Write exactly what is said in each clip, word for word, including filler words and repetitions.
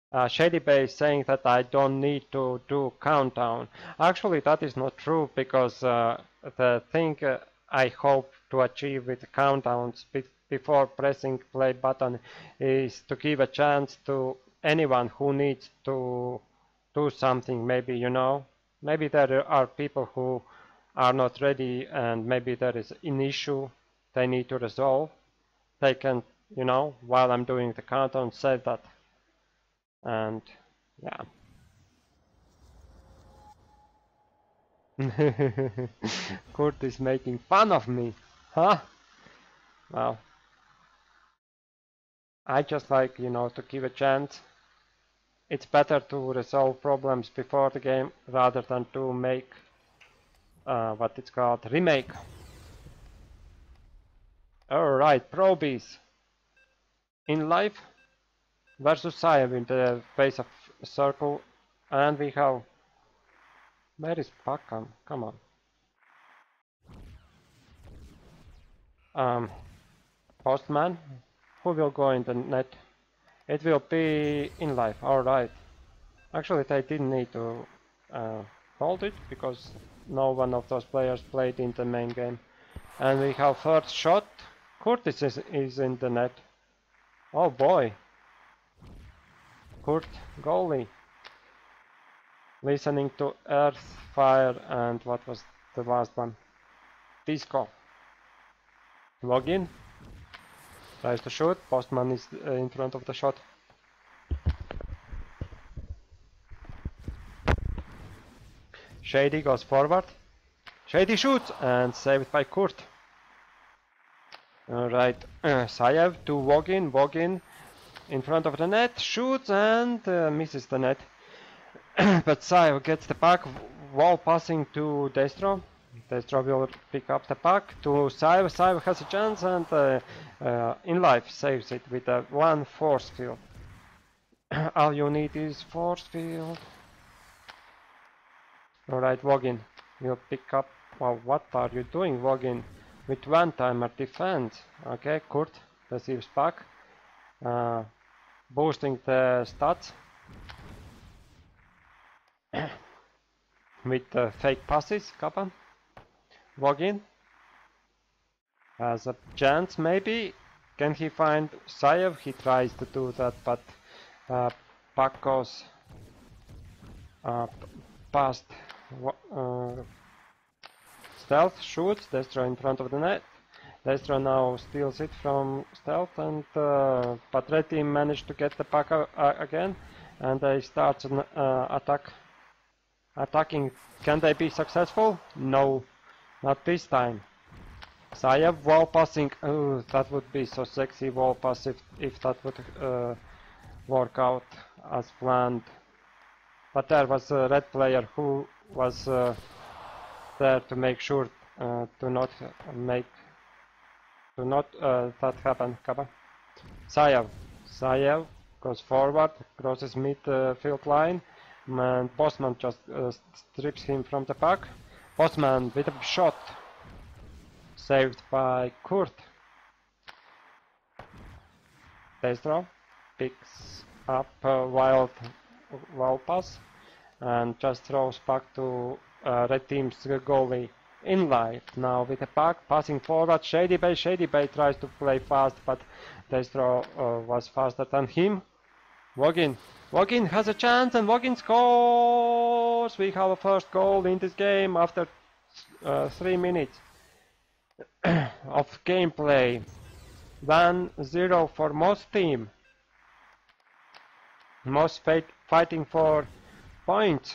Uh, Shady Bay is saying that I don't need to do countdown. Actually, that is not true because uh, the thing uh, I hope to achieve with countdowns be before pressing play button is to give a chance to anyone who needs to do something. Maybe, you know, maybe there are people who are not ready and maybe there is an issue they need to resolve. They can, you know, while I'm doing the countdown, say that. And yeah. Kurt is making fun of me, huh? Well, I just like, you know, to give a chance. It's better to resolve problems before the game rather than to make uh, what it's called remake. Alright, Probies in life versus Saiv in the face of circle, and we have. Where is Pakam? Come on. Um, Postman, who will go in the net? It will be in life, alright. Actually, they didn't need to uh, hold it because no one of those players played in the main game. And we have first shot. Curtis is, is in the net. Oh boy. Kurt, goalie. Listening to Earth, Fire, and what was the last one? Disco. Login. Tries to shoot. Postman is uh, in front of the shot. Shady goes forward. Shady shoots and saved by Kurt. Alright, uh, Sayev to Wogin. Wogin in front of the net, shoots and uh, misses the net. But Sayev gets the puck, wall passing to Destro. Destro will pick up the puck to Sayev. Sayev has a chance and uh, uh, in life saves it with a one force field. All you need is force field. Alright, Wogin will pick up. Well, what are you doing, Wogin? With one timer defense. Okay, Kurt receives puck. Uh, boosting the stats. With uh, fake passes, Kappa. Wogin has a chance, maybe. Can he find Sayev? He tries to do that, but uh, puck goes uh, past. Uh, Stealth shoots, Destro in front of the net. Destro now steals it from Stealth, and uh, but Red Team managed to get the puck uh, again, and they start an uh, attack. Attacking. Can they be successful? No, not this time. Sayev wall passing. Oh, that would be so sexy wall pass if, if that would uh, work out as planned. But there was a red player who was uh, there to make sure uh, to not make to not uh, that happen. Kappa. Sayev. Sayev goes forward, crosses midfield uh, line, and Postman just uh, strips him from the puck. Postman with a shot, saved by Kurt. Destro picks up a wild wall pass and just throws puck to uh, Red Team's goalie in life. Now with the puck passing forward, Shady Bay. Shady Bay tries to play fast, but Destro uh, was faster than him. Wogin. Wogin has a chance and Wogin scores! We have a first goal in this game after uh, three minutes of gameplay. one zero for most team. Most fighting for points.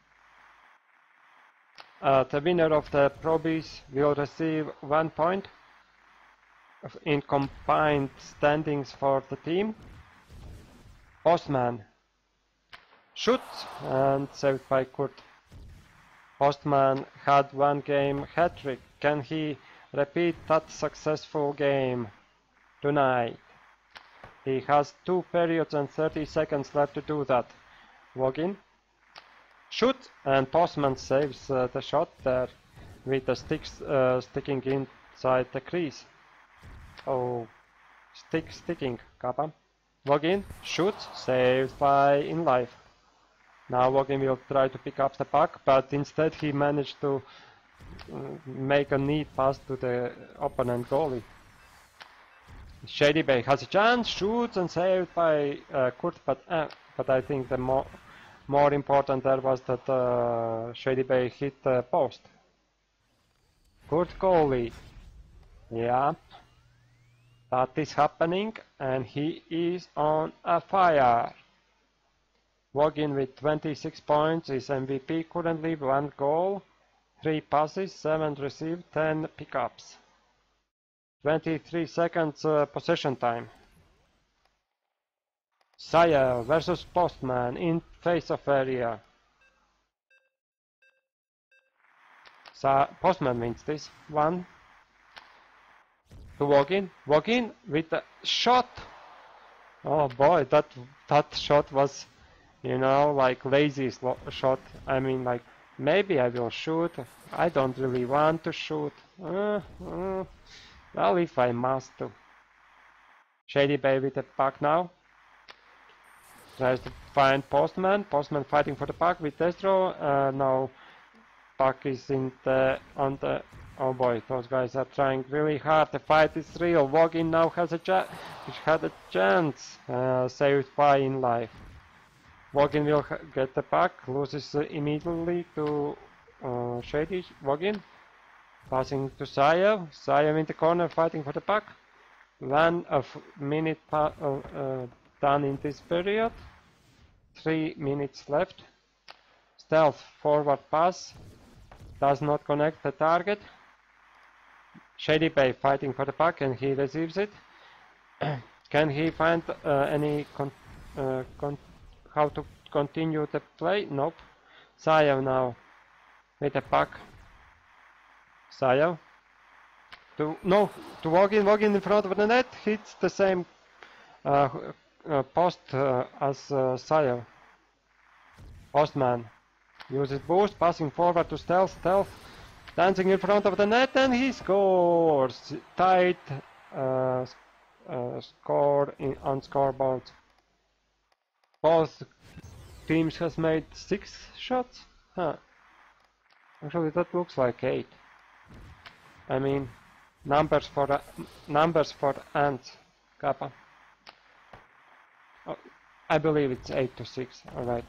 Uh, the winner of the Probies will receive one point in combined standings for the team. Postman shoots and saved by Kurt. Postman had one game hat-trick. Can he repeat that successful game tonight? He has two periods and thirty seconds left to do that. Wogin. Shoot, and Postman saves uh, the shot there with the sticks uh, sticking inside the crease. Oh, stick sticking, Kappa. Wogin, shoots, saved by In Life. Now Wogin will try to pick up the puck, but instead he managed to uh, make a neat pass to the opponent goalie. Shady Bay has a chance, shoots and saved by uh, Kurt, but uh, but I think the more more important there was that uh, Shady Bay hit the post. Kurt goalie, yeah, that is happening, and he is on a fire. Wogin with twenty-six points is M V P currently, one goal, three passes, seven received, ten pickups. twenty-three seconds uh, possession time. Saya versus Postman in face-off area. Sa Postman wins this one. To Wogin. Wogin with a shot. Oh boy, that that shot was, you know, like lazy shot. I mean, like maybe I will shoot. I don't really want to shoot. Uh, uh, well, if I must to. Shady Bay with the puck now. Tries to find Postman. Postman fighting for the puck with Destro. Uh, now puck is in the on the. Oh boy, those guys are trying really hard. The fight is real. Wogin now has a chance. Had a chance. Uh, saved by In Life. Wogin will get the puck. Loses uh, immediately to uh, Shady. Wogin passing to Sayev. Sayev in the corner fighting for the puck. One of minute uh, uh, done in this period. Three minutes left. Stealth forward pass. Does not connect the target. Shady Bay fighting for the puck and he receives it. Can he find uh, any con uh, con how to continue the play? Nope. Sayev now with the puck. Sayev to no to Wogin. Wogin in front of the net hits the same uh, uh, post uh, as uh, Sayev. Postman uses boost, passing forward to Stealth. Stealth dancing in front of the net, and he scores. Tight uh, uh, score in, on scoreboard. Both teams has made six shots. Huh. Actually, that looks like eight. I mean, numbers for uh, numbers for ants. Kappa. Oh, I believe it's eight to six. All right.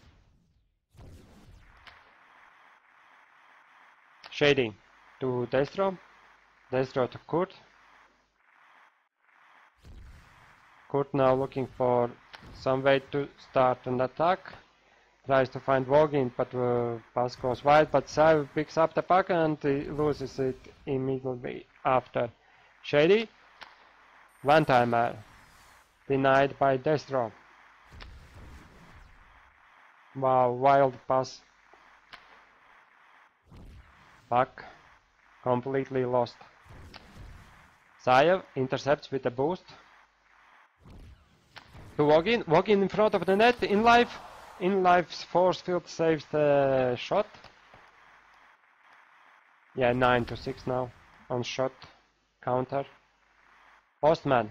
Shady to Destro. Destro to Kurt. Kurt now looking for some way to start an attack. Tries to find Wogin, but uh, pass goes wide. But Sayev picks up the puck and he loses it immediately after. Shady. One timer. Denied by Destro. Wow, wild pass. Puck completely lost. Sayev intercepts with a boost. To Wogin. Wogin in front of the net. In Life. In Life's force field saves the shot. Yeah, nine to six now on shot counter. Postman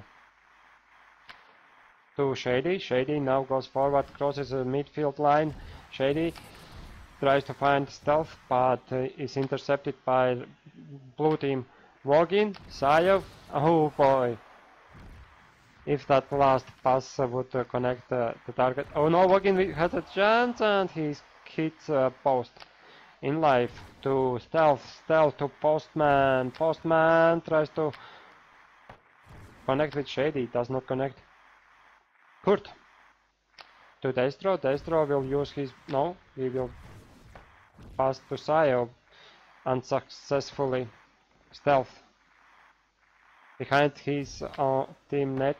to Shady. Shady now goes forward, crosses the midfield line. Shady tries to find Stealth, but uh, is intercepted by blue team. Wogin, Sayev. Oh boy! If that last pass uh, would uh, connect uh, the target. Oh no, Wogin has a chance and he hits uh, post. In Life to Stealth. Stealth to Postman. Postman tries to connect with Shady. Does not connect. Kurt to Destro. Destro will use his. No, he will pass to Sayev unsuccessfully. Stealth behind his uh, team net.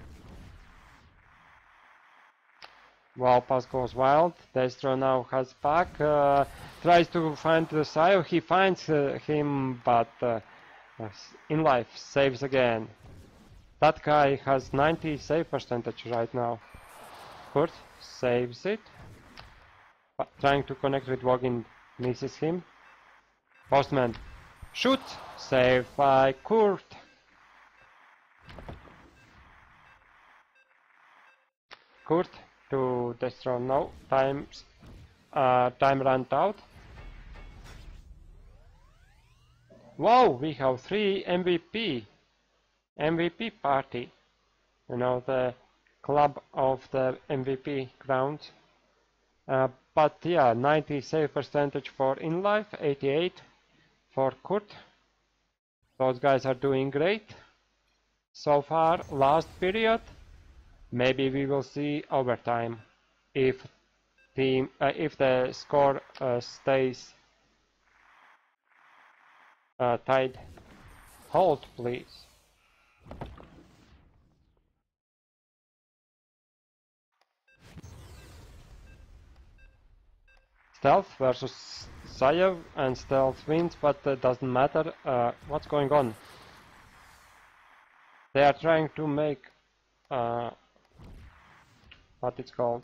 Wow, pass goes wild. Destro now has puck. Uh, tries to find the Sayev. He finds uh, him, but uh, In Life saves again. That guy has ninety save percentage right now. Kurt saves it. But trying to connect with Wogin, misses him. Postman shoots. Saved by Kurt. Kurt to Destro. No, times, uh, time ran out. Wow, we have three M V P. M V P party. You know, the club of the M V P grounds. Uh, but yeah, ninety save percentage for InLife, eighty-eight for Kurt. Those guys are doing great. So far, last period, maybe we will see overtime if team uh, if the score uh, stays uh, tied. Hold, please. Stealth versus Sayev, and Stealth wins, but it uh, doesn't matter. Uh, what's going on? They are trying to make uh, what it's called,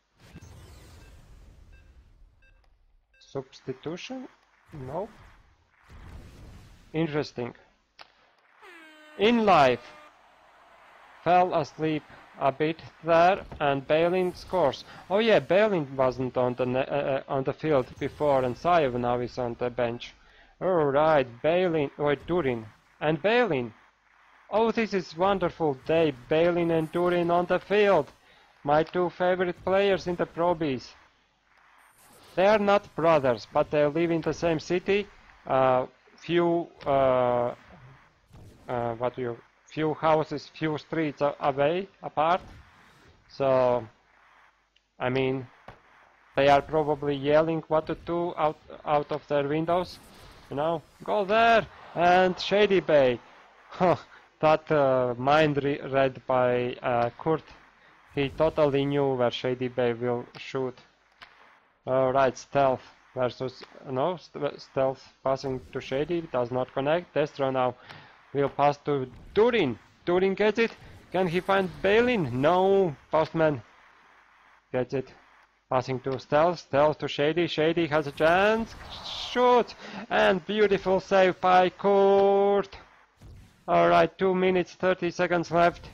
substitution? No. Interesting. InLife fell asleep a bit there, and Balin scores. Oh yeah, Balin wasn't on the uh, on the field before, and Sayev now is on the bench. All right, Balin, wait, Durin, and Balin. Oh, this is wonderful day. Balin and Durin on the field. My two favorite players in the Pro Bs. They are not brothers, but they live in the same city. Uh, few, uh, uh, what do you, few houses, few streets away, apart. So, I mean, they are probably yelling what to do out out of their windows. You know, go there and Shady Bay. Huh. That uh, mind re read by uh, Kurt, he totally knew where Shady Bay will shoot. Alright, Stealth versus, no, st Stealth passing to Shady, does not connect. Destro now will pass to Durin. Durin gets it. Can he find Balin? No, Postman gets it. Passing to Stealth, Stealth to Shady, Shady has a chance. Shoot! And beautiful save by Kurt. Alright, two minutes, thirty seconds left.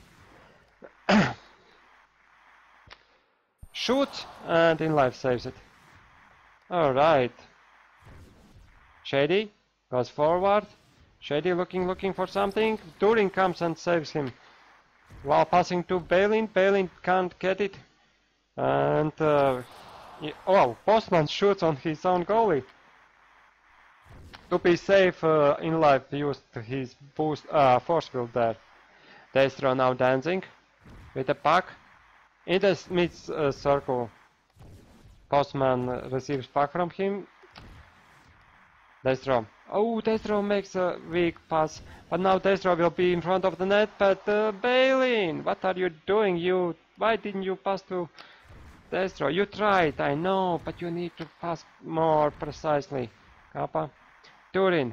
Shoot! And InLife saves it. Alright. Shady goes forward. Shady looking, looking for something. Durin comes and saves him. While passing to Balin, Balin can't get it. And, uh, oh, Postman shoots on his own goalie. To be safe, uh, InLife used his boost, uh, force field there. Destro now dancing with the puck in the mid uh, circle. Postman receives puck from him. Destro. Oh, Destro makes a weak pass, but now Destro will be in front of the net. But uh, Balin, what are you doing? You, why didn't you pass to Destro? You tried, I know, but you need to pass more precisely. Kappa. Durin.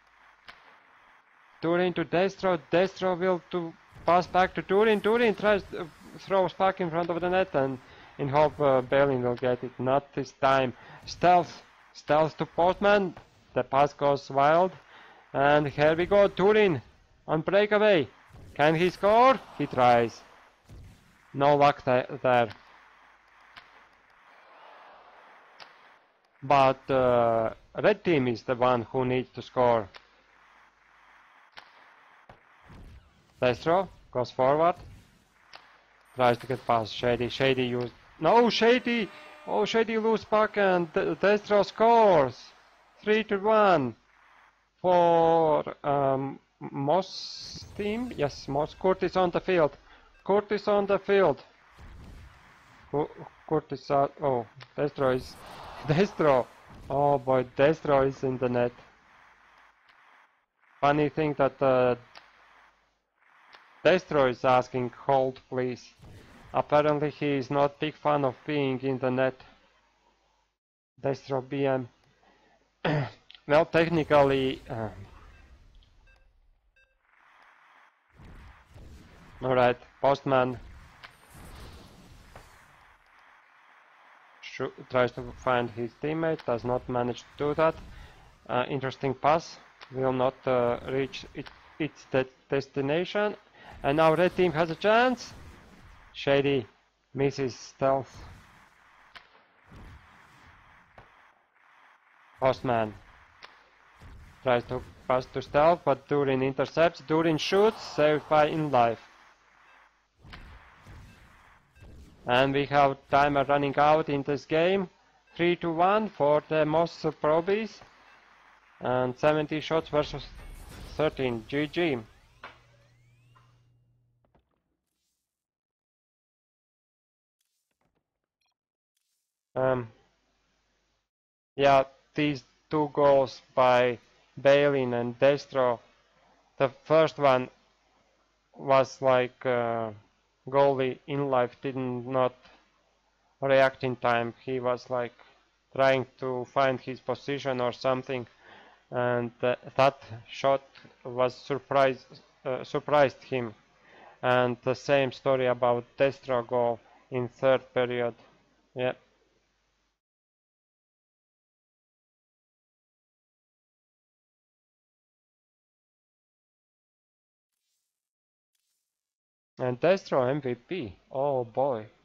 Durin to Destro. Destro will to pass back to Durin. Durin tries uh, throws back in front of the net and in hope uh, Balin will get it. Not this time. Stealth. Stealth to Postman. The pass goes wild. And here we go. Durin on breakaway. Can he score? He tries. No luck th there. But uh, red team is the one who needs to score. Destro goes forward. Tries to get past Shady. Shady used... No, Shady! Oh, Shady lose puck and Destro scores! three to one for um, Moss team. Yes, Moss. Kurt is on the field. Kurt is on the field. Kurt is out. Oh, Destro is... Destro! Oh boy, Destro is in the net. Funny thing that uh, Destro is asking hold please. Apparently he is not big fan of being in the net. Destro B M. Well, technically... Uh, Alright, Postman tries to find his teammate, does not manage to do that. Uh, interesting pass, will not uh, reach it, its de destination. And now red team has a chance. Shady misses stealth. Postman tries to pass to stealth, but Durin intercepts. Durin shoots, saved by in life. And we have timer running out in this game. three to one for the Moss Probies. And seventy shots versus thirteen. G G. Um, yeah, these two goals by Balin and Destro. The first one was like uh, goalie in life did not react in time. He was like trying to find his position or something, and uh, that shot was surprised uh, surprised him. And the same story about Destro goal in third period. Yeah. And Destro M V P. Oh boy.